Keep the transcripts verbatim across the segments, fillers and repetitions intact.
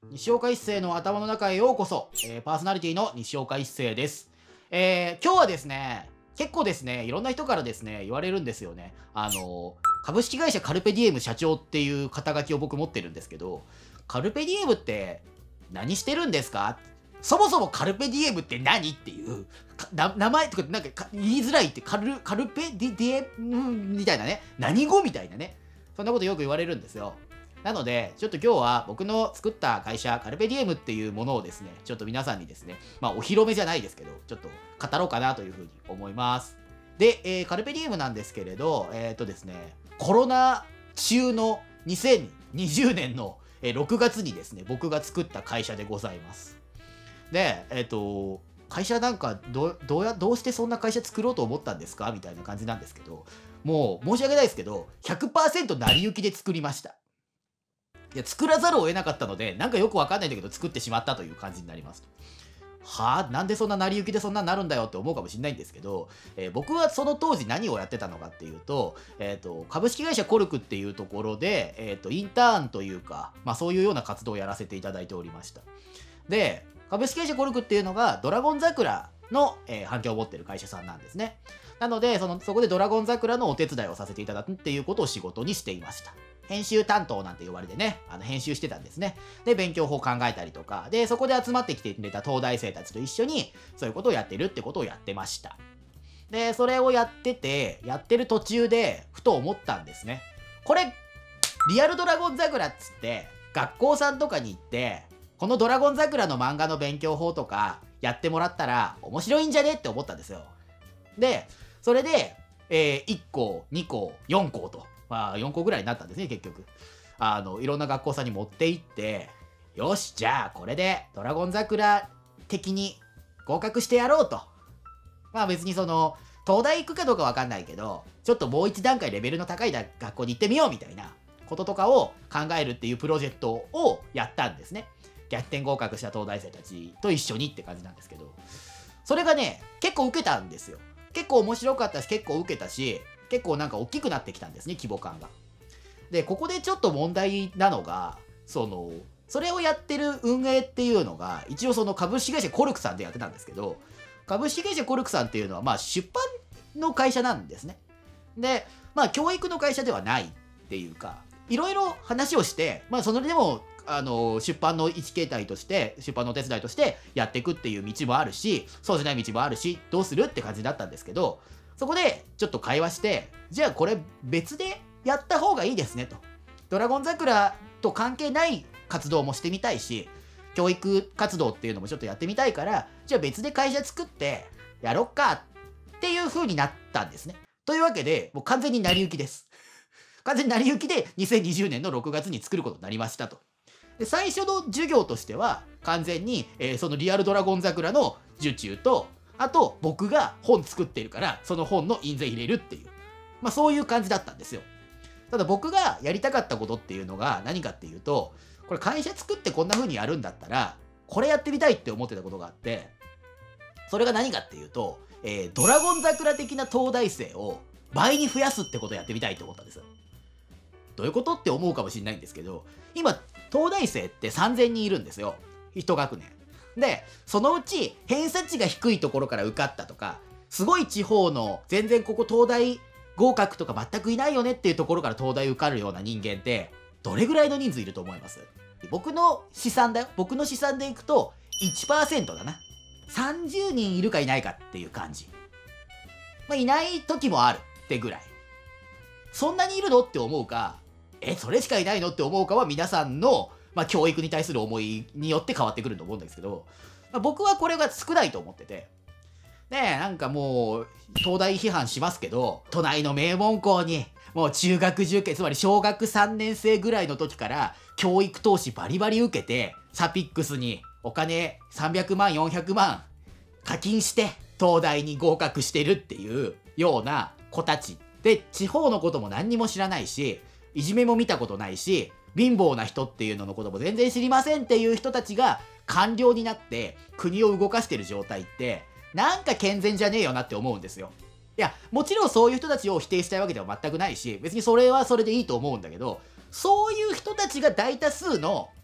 西岡一生の頭の中へようこそ、えー、パーソナリティの西岡一生です。えー、今日はですね、結構ですね、いろんな人からですね、言われるんですよね。あの、株式会社カルペディエム社長っていう肩書きを僕持ってるんですけど、カルペディエムって何してるんですか？そもそもカルペディエムって何っていう、な名前とかなんか言いづらいって、カル、カルペディディエムみたいなね、何語みたいなね、そんなことよく言われるんですよ。なので、ちょっと今日は僕の作った会社、カルペディエムっていうものをですね、ちょっと皆さんにですね、まあお披露目じゃないですけど、ちょっと語ろうかなというふうに思います。で、えー、カルペディエムなんですけれど、えっとですね、コロナ中のにせんにじゅうねんのろくがつにですね、僕が作った会社でございます。で、えっと、会社なんかど、どうや、どうしてそんな会社作ろうと思ったんですかみたいな感じなんですけど、もう申し訳ないですけど、ひゃくパーセント 成り行きで作りました。いや、作らざるを得なかったので、なんかよくわかんないんだけど、作ってしまったという感じになります。はぁ、なんでそんな成り行きでそんなになるんだよって思うかもしれないんですけど、えー、僕はその当時何をやってたのかっていうと、えっと、株式会社コルクっていうところで、えっと、インターンというか、まあそういうような活動をやらせていただいておりました。で、株式会社コルクっていうのが、ドラゴン桜の、えー、反響を持ってる会社さんなんですね。なので、その、そこでドラゴン桜のお手伝いをさせていただくっていうことを仕事にしていました。編集担当なんて呼ばれてね、あの編集してたんですね。で、勉強法考えたりとか、で、そこで集まってきてくれた東大生たちと一緒に、そういうことをやってるってことをやってました。で、それをやってて、やってる途中で、ふと思ったんですね。これ、リアルドラゴン桜っつって、学校さんとかに行って、このドラゴン桜の漫画の勉強法とか、やってもらったら、面白いんじゃねって思ったんですよ。で、それで、えー、いっこ、にこ、よんこと、まあよんこぐらいになったんですね、結局。あの、いろんな学校さんに持って行って、よし、じゃあこれでドラゴン桜的に合格してやろうと。まあ別にその、東大行くかどうかわかんないけど、ちょっともう一段階レベルの高い学校に行ってみようみたいなこととかを考えるっていうプロジェクトをやったんですね。逆転合格した東大生たちと一緒にって感じなんですけど、それがね、結構受けたんですよ。結構面白かったし、結構受けたし、結構なんか大きくなってきたんですね、規模感が。で、ここでちょっと問題なのが、その、それをやってる運営っていうのが、一応その株式会社コルクさんでやってたんですけど、株式会社コルクさんっていうのは、まあ出版の会社なんですね。で、まあ教育の会社ではないっていうか、いろいろ話をして、まあそれでも、あの、出版の一形態として、出版のお手伝いとしてやっていくっていう道もあるし、そうじゃない道もあるし、どうするって感じだったんですけど、そこでちょっと会話して、じゃあこれ別でやった方がいいですねと。ドラゴン桜と関係ない活動もしてみたいし、教育活動っていうのもちょっとやってみたいから、じゃあ別で会社作ってやろっかっていう風になったんですね。というわけで、もう完全に成り行きです。完全に成り行きでにせんにじゅうねんのろくがつに作ることになりましたと。で、最初の授業としては、完全に、えー、そのリアルドラゴン桜の受注と、あと、僕が本作ってるから、その本の印税入れるっていう。まあ、そういう感じだったんですよ。ただ僕がやりたかったことっていうのが何かっていうと、これ会社作ってこんな風にやるんだったら、これやってみたいって思ってたことがあって、それが何かっていうと、えー、ドラゴン桜的な東大生を倍に増やすってことをやってみたいと思ったんですよ。どういうことって思うかもしれないんですけど、今、東大生ってさんぜんにんいるんですよ。一学年。で、そのうち偏差値が低いところから受かったとか、すごい地方の全然ここ東大合格とか全くいないよねっていうところから東大受かるような人間って、どれぐらいの人数いると思います？僕の試算だよ。僕の試算でいくと いちパーセント だな。さんじゅうにんいるかいないかっていう感じ。まあ、いない時もあるってぐらい。そんなにいるのって思うか、え、それしかいないのって思うかは皆さんの、まあ、教育に対する思いによって変わってくると思うんですけど、まあ、僕はこれが少ないと思ってて。ねえ、なんかもう、東大批判しますけど、都内の名門校に、もう中学受験、つまり小学さんねん生ぐらいの時から、教育投資バリバリ受けて、サピックスにお金さんびゃくまん、よんひゃくまん課金して、東大に合格してるっていうような子たち。で、地方のことも何にも知らないし、いじめも見たことないし、貧乏な人っていうののことも全然知りませんっていう人たちが官僚になって国を動かしてる状態って、なんか健全じゃねえよなって思うんですよ。いや、もちろんそういう人たちを否定したいわけでは全くないし、別にそれはそれでいいと思うんだけど、そういう人たちが大多数の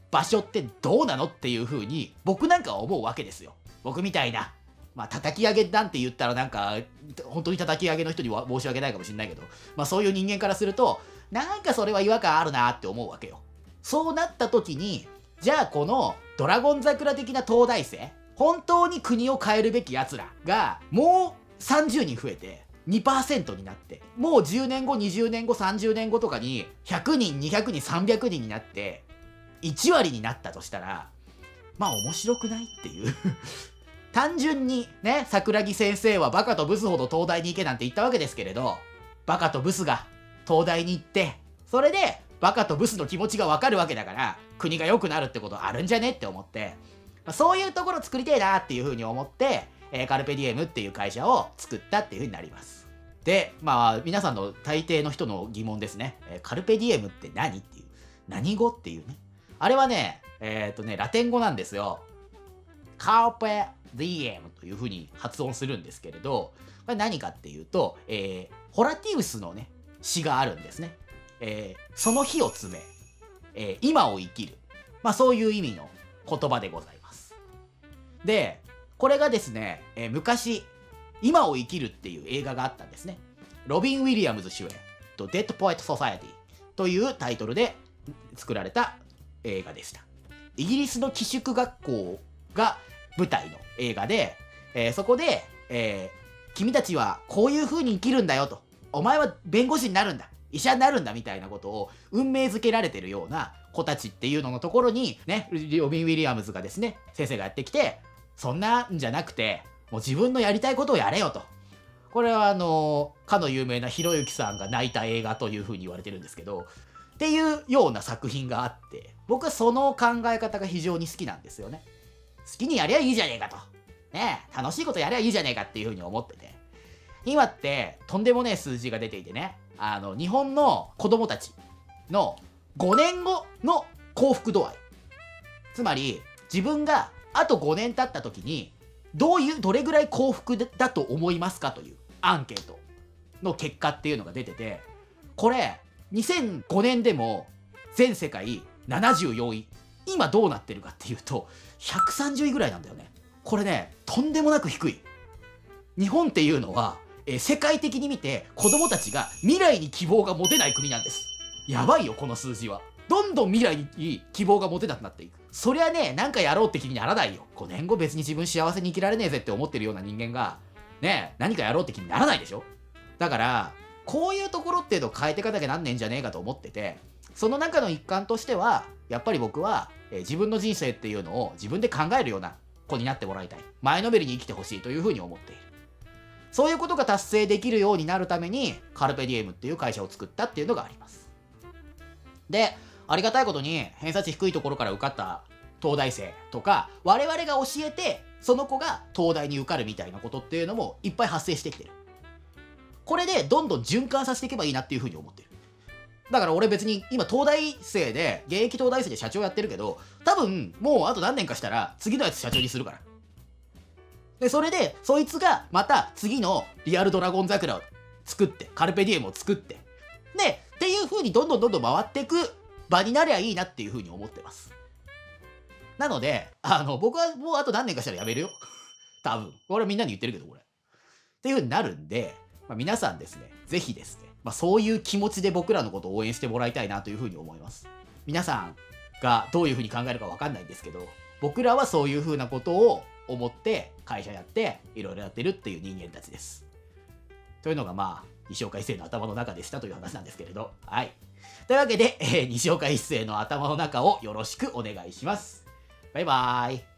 場所ってどうなのっていう風に僕なんかは思うわけですよ。僕みたいな、まあ叩き上げなんて言ったらなんか本当に叩き上げの人には申し訳ないかもしれないけど、まあそういう人間からするとなんかそれは違和感あるなって思うわけよ。そうなった時に、じゃあこのドラゴン桜的な東大生、本当に国を変えるべき奴らがもうさんじゅうにん増えてにパーセントになって、もうじゅうねんご、にじゅうねんご、さんじゅうねんごとかにひゃくにん、にひゃくにん、さんびゃくにんになっていち割になったとしたら、まあ面白くないっていう単純にね、桜木先生はバカとブスほど東大に行けなんて言ったわけですけれど、バカとブスが東大に行って、それでバカとブスの気持ちがわかるわけだから、国が良くなるってことあるんじゃねって思って、そういうところ作りてえなっていうふうに思って、えー、カルペディエムっていう会社を作ったっていうふうになります。で、まあ皆さんの大抵の人の疑問ですね。えー、カルペディエムって何っていう。何語っていうね。あれはね、えっとね、ラテン語なんですよ。カルペディエムというふうに発音するんですけれど、これ何かっていうと、えー、ホラティウスのね、詩があるんですね。えー、その日を詰め、えー、今を生きる。まあそういう意味の言葉でございます。で、これがですね、えー、昔、今を生きるっていう映画があったんですね。ロビン・ウィリアムズ主演とデッド・ポエット・ソサエティというタイトルで作られた映画でした。イギリスの寄宿学校が舞台の映画で、えー、そこで、えー、君たちはこういう風に生きるんだよと。お前は弁護士になるんだ。医者になるんだみたいなことを運命づけられてるような子たちっていうののところにね、ロビン・ウィリアムズがですね、先生がやってきて、そんなんじゃなくて、もう自分のやりたいことをやれよと。これはあのかの有名なひろゆきさんが泣いた映画というふうに言われてるんですけど、っていうような作品があって、僕はその考え方が非常に好きなんですよね。好きにやりゃいいじゃねえかと。ねえ、楽しいことやりゃいいじゃねえかっていうふうに思ってて。今ってとんでもねえ数字が出ていてね、あの日本の子供たちのごねんごの幸福度合い。つまり自分があとごねん経った時にどういう、どれぐらい幸福だと思いますかというアンケートの結果っていうのが出てて、これ、にせんごねんでも全世界ななじゅうよんい。今どうなってるかっていうと、ひゃくさんじゅういぐらいなんだよね。これね、とんでもなく低い。日本っていうのは、えー、世界的に見て子供たちが未来に希望が持てない国なんです。やばいよ、この数字は。どんどん未来に希望が持てなくなっていく。そりゃね、なんかやろうって気にならないよ。ごねんご別に自分幸せに生きられねえぜって思ってるような人間が、ね、何かやろうって気にならないでしょ。だから、こういうところっていうのを変えていかなきゃなんねえんじゃねえかと思ってて、その中の一環としては、やっぱり僕は、えー、自分の人生っていうのを自分で考えるような子になってもらいたい。前のめりに生きてほしいというふうに思っている。そういうことが達成できるようになるために、カルペディエムっていう会社を作ったっていうのがあります。で、ありがたいことに偏差値低いところから受かった東大生とか、我々が教えてその子が東大に受かるみたいなことっていうのもいっぱい発生してきてる。これでどんどん循環させていけばいいなっていうふうに思ってる。だから俺別に今東大生で現役東大生で社長やってるけど、多分もうあと何年かしたら次のやつ社長にするから。でそれでそいつがまた次のリアルドラゴン桜を作ってカルペディエムを作ってでっていう風にどんどんどんどん回っていく場になりゃいいなっていう風に思ってます。なので、あの、僕はもうあと何年かしたらやめるよ。多分。俺はみんなに言ってるけど、これ。っていう風になるんで、まあ、皆さんですね、ぜひですね、まあ、そういう気持ちで僕らのことを応援してもらいたいなという風に思います。皆さんがどういう風に考えるかわかんないんですけど、僕らはそういう風なことを思って会社やっていろいろやってるっていう人間たちです。というのがまあ、西岡一生の頭の中でしたという話なんですけれど、はい。というわけで、えー、西岡一生の頭の中をよろしくお願いします。バイバーイ。